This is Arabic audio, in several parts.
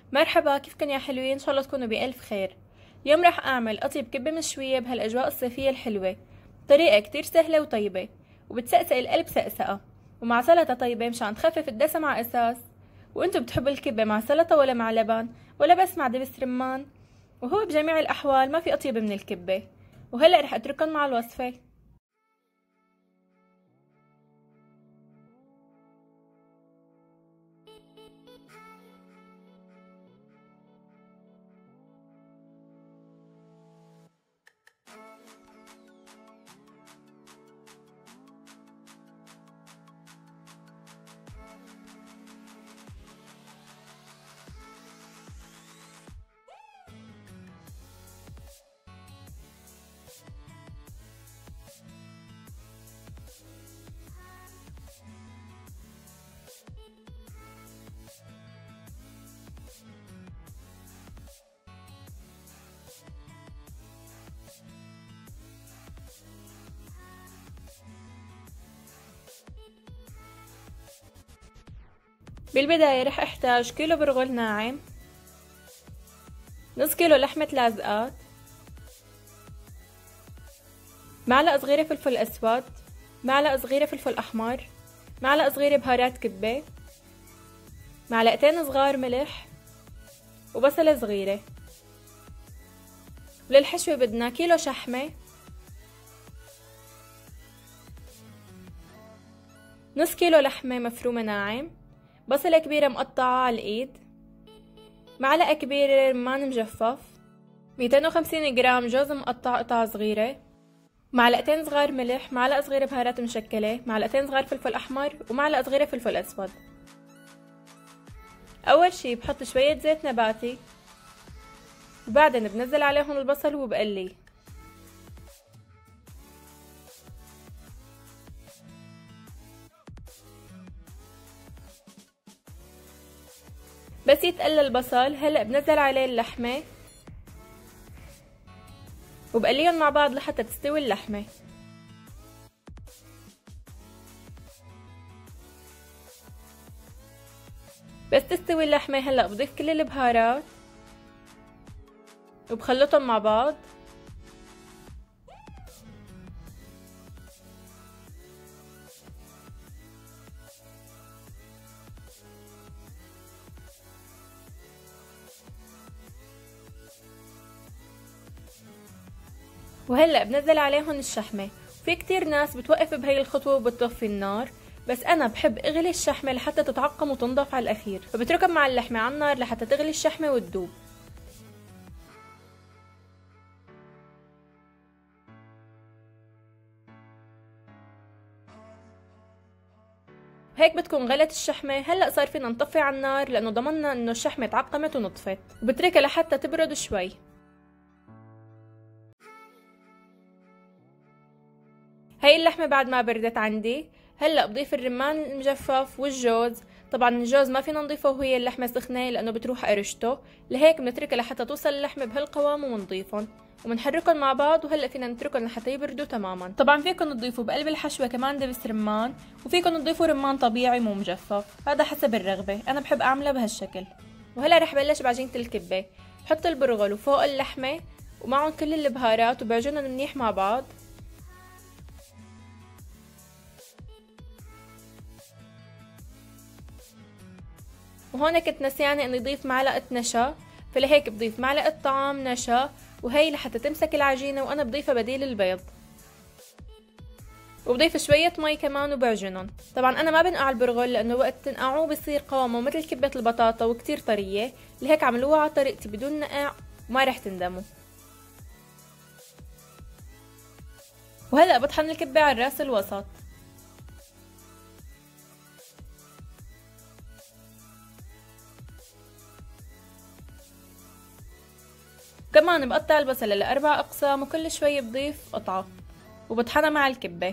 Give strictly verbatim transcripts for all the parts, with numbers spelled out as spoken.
مرحبا، كيفكن يا حلوين؟ ان شاء الله تكونوا بألف خير. اليوم راح اعمل اطيب كبة مشوية بهالاجواء الصيفية الحلوة، طريقة كتير سهلة وطيبة وبتسقسق القلب سقسقة، ومع سلطة طيبة مشان تخفف الدسم على اساس. وانتو بتحبوا الكبة مع سلطة ولا مع لبن ولا بس مع دبس رمان؟ وهو بجميع الاحوال ما في اطيب من الكبة. وهلا رح اترككم مع الوصفة. بالبداية رح احتاج كيلو برغل ناعم، نص كيلو لحمة لازقات، معلقة صغيرة فلفل اسود، معلقة صغيرة فلفل احمر، معلقة صغيرة بهارات كبة، معلقتين صغار ملح، وبصلة صغيرة. وللحشوة بدنا كيلو شحمة، نص كيلو لحمة مفرومة ناعم، بصلة كبيرة مقطعة على الايد، معلقة كبيرة رمان مجفف، ميتين وخمسين جرام جوز مقطع قطع صغيرة، معلقتين صغار ملح، معلقة صغيرة بهارات مشكلة، معلقتين صغار فلفل احمر، ومعلقة صغيرة فلفل اسود. اول شي بحط شوية زيت نباتي، وبعدين بنزل عليهم البصل وبقليه. بس يتقلى البصل هلأ بنزل عليه اللحمة وبقليهم مع بعض لحتى تستوي اللحمة. بس تستوي اللحمة هلأ بضيف كل البهارات وبخلطهم مع بعض. وهلأ بنزل عليهم الشحمة. في كتير ناس بتوقف بهي الخطوة وبتطفي النار، بس أنا بحب أغلي الشحمة لحتى تتعقم وتنضف على الأخير، فبتركب مع اللحمة على النار لحتى تغلي الشحمة وتدوب. هيك بتكون غلت الشحمة. هلأ صار فينا نطفي على النار لأنه ضمننا إنه الشحمة تعقمت ونطفت، وبتركها لحتى تبرد شوي. هاي اللحمة بعد ما بردت عندي، هلأ بضيف الرمان المجفف والجوز. طبعا الجوز ما فينا نضيفه وهي اللحمة سخنة لأنه بتروح قرشته، لهيك بنتركها لحتى توصل اللحمة بهالقوام وبنضيفهم وبنحركهم مع بعض. وهلأ فينا نتركهم لحتى يبردوا تماما. طبعا فيكم تضيفوا بقلب الحشوة كمان دبس رمان، وفيكم تضيفوا رمان طبيعي مو مجفف، هذا حسب الرغبة. أنا بحب أعملها بهالشكل. وهلأ رح بلش بعجينة الكبة. بحط البرغل وفوق اللحمة ومعهم كل البهارات وبعجنهم منيح مع بعض. وهون كنت نسيانة اني اضيف معلقة نشا، فلهيك بضيف معلقة طعام نشا، وهي لحتى تمسك العجينة، وانا بضيفها بديل البيض. وبضيف شوية مي كمان وبعجنهم. طبعا انا ما بنقع البرغل لانه وقت تنقعوه بصير قوامه مثل كبة البطاطا وكتير طرية، لهيك عملوها على طريقتي بدون نقع وما رح تندموا. وهلأ بطحن الكبة على الراس الوسط. كمان بقطع البصلة لأربع أقسام وكل شوي بضيف قطعة وبطحنها مع الكبة.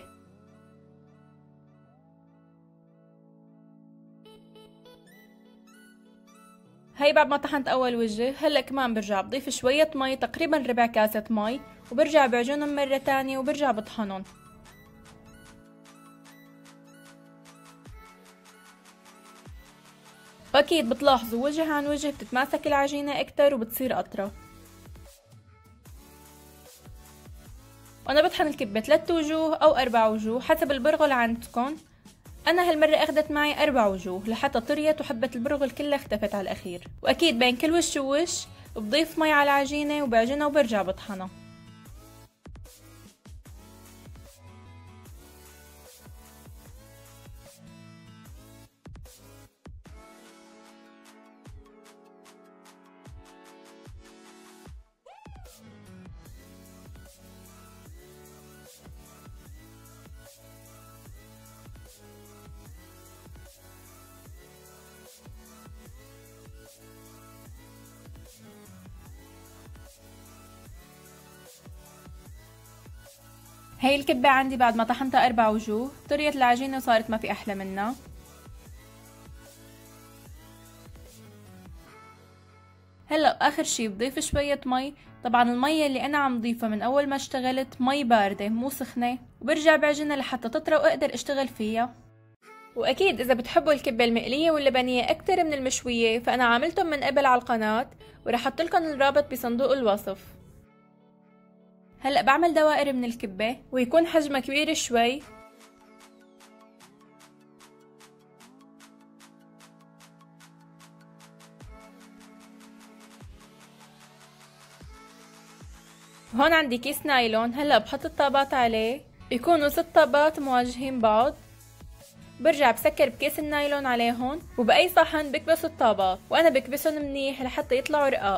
هاي بعد ما طحنت أول وجه، هلأ كمان برجع بضيف شوية مي، تقريبا ربع كاسة مي، وبرجع بعجنهم مرة تانية وبرجع بطحنهم. واكيد بتلاحظوا وجه عن وجه بتتماسك العجينة اكتر وبتصير اطرى. وانا بطحن الكبة ثلاث وجوه او اربع وجوه حسب البرغل عندكم. انا هالمرة اخدت معي اربع وجوه لحتى طريت وحبة البرغل كلها اختفت على الاخير. واكيد بين كل وش ووش بضيف مي على العجينة وبعجنها وبرجع بطحنها. هي الكبة عندي بعد ما طحنتها اربع وجوه طريت العجينة وصارت ما في احلى منها. هلا اخر شي بضيف شوية مي. طبعا المية اللي انا عم ضيفها من اول ما اشتغلت مي باردة مو سخنة، وبرجع بعجنها لحتى تطرى واقدر اشتغل فيها. واكيد اذا بتحبوا الكبة المقلية واللبنية اكتر من المشوية فانا عاملتهم من قبل على القناة ورح احط لكم الرابط بصندوق الوصف. هلأ بعمل دوائر من الكبة ويكون حجمها كبير شوي. هون عندي كيس نايلون. هلأ بحط الطابات عليه بيكونوا ست طابات مواجهين بعض. برجع بسكر بكيس النايلون عليهم وبأي صحن بكبس الطابات، وأنا بكبسهم منيح لحتى يطلعوا رقاق.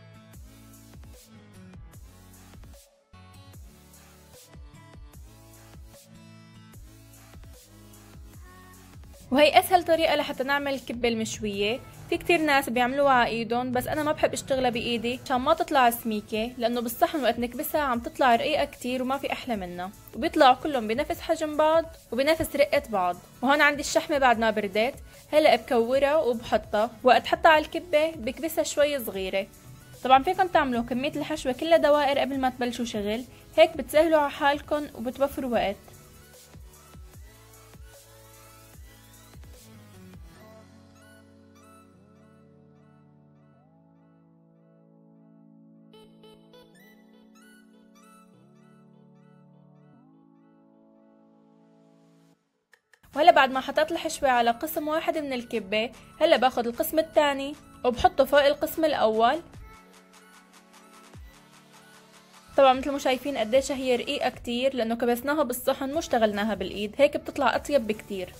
وهي اسهل طريقة لحتى نعمل الكبة المشوية. في كتير ناس بيعملوها على ايدهم بس انا ما بحب اشتغلها بايدي عشان ما تطلع سميكة، لانه بالصحن وقت نكبسها عم تطلع رقيقة كتير وما في احلى منها، وبيطلعوا كلهم بنفس حجم بعض وبنفس رقة بعض. وهون عندي الشحمة بعد ما بردت. هلا بكورها وبحطها، وقت حطها على الكبة بكبسها شوي صغيرة. طبعا فيكم تعملوا كمية الحشوة كلها دوائر قبل ما تبلشوا شغل، هيك بتسهلوا على حالكم وبتوفروا وقت. وهلا بعد ما حطيت الحشوة على قسم واحد من الكبة، هلا باخد القسم الثاني وبحطه فوق القسم الاول. طبعا مثل ما شايفين قديش هي رقيقة كتير، لانه كبسناها بالصحن مو اشتغلناها بالايد، هيك بتطلع اطيب بكتير.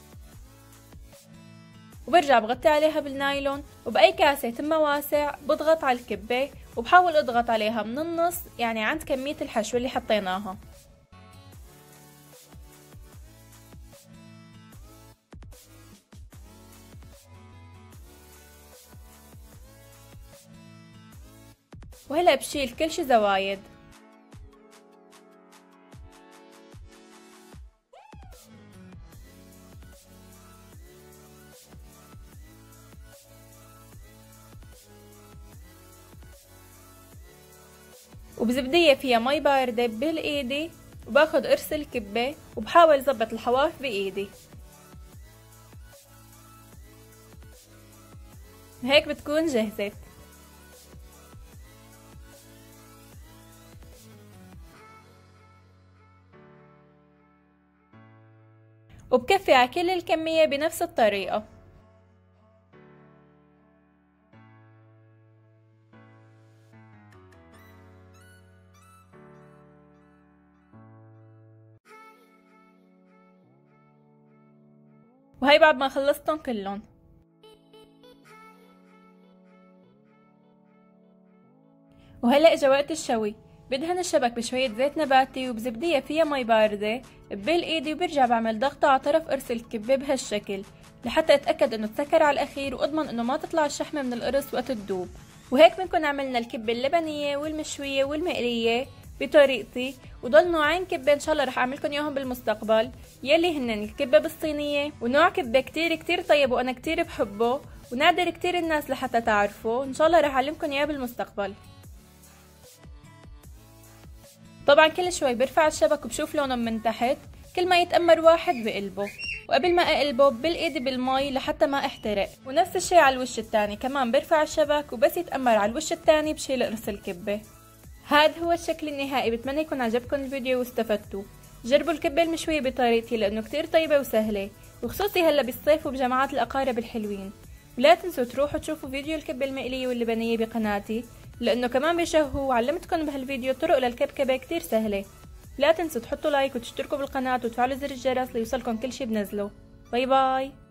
وبرجع بغطي عليها بالنايلون، وبأي كاسة تمها واسع بضغط على الكبة وبحاول اضغط عليها من النص، يعني عند كمية الحشوة اللي حطيناها. وهلا بشيل كل شي زوايد. وبزبدية فيها مي باردة بالايدي، وباخد قرص الكبة وبحاول زبط الحواف بايدي. هيك بتكون جهزت. وبكفي على كل الكمية بنفس الطريقة. وهي بعد ما خلصتهم كلهم. وهلأ اجا وقت الشوي. بدهن الشبك بشوية زيت نباتي وبزبدية فيها مي باردة ببل ايدي، وبرجع بعمل ضغطة على طرف قرص الكبة بهالشكل لحتى اتأكد انه تسكر على الاخير، واضمن انه ما تطلع الشحمة من القرص وقت تدوب. وهيك بنكون عملنا الكبة اللبنية والمشوية والمقلية بطريقتي. وضل نوعين كبة ان شاء الله رح اعملكم اياهم بالمستقبل، يلي هن الكبة بالصينية ونوع كبة كتير كتير طيب وانا كتير بحبه ونادر كتير الناس لحتى تعرفه، ان شاء الله رح اعلمكم اياه بالمستقبل. طبعا كل شوي برفع الشبك وبشوف لونهم من تحت، كل ما يتأمر واحد بقلبه. وقبل ما اقلبه بالايد بالمي لحتى ما احترق. ونفس الشي على الوش الثاني، كمان برفع الشبك وبس يتأمر على الوش الثاني بشيل قرص الكبة. هذا هو الشكل النهائي. بتمنى يكون عجبكم الفيديو واستفدتوا. جربوا الكبة المشوية بطريقتي لانه كتير طيبة وسهلة، وخصوصي هلا بالصيف وبجماعات الاقارب الحلوين. ولا تنسوا تروحوا تشوفوا فيديو الكبة المقلية واللبنية بقناتي لانه كمان بيشهوا، وعلمتكم بهالفيديو طرق للكبكبة كتير سهلة. لا تنسوا تحطوا لايك وتشتركوا بالقناة وتفعلوا زر الجرس ليوصلكم كل شي بنزله. باي باي.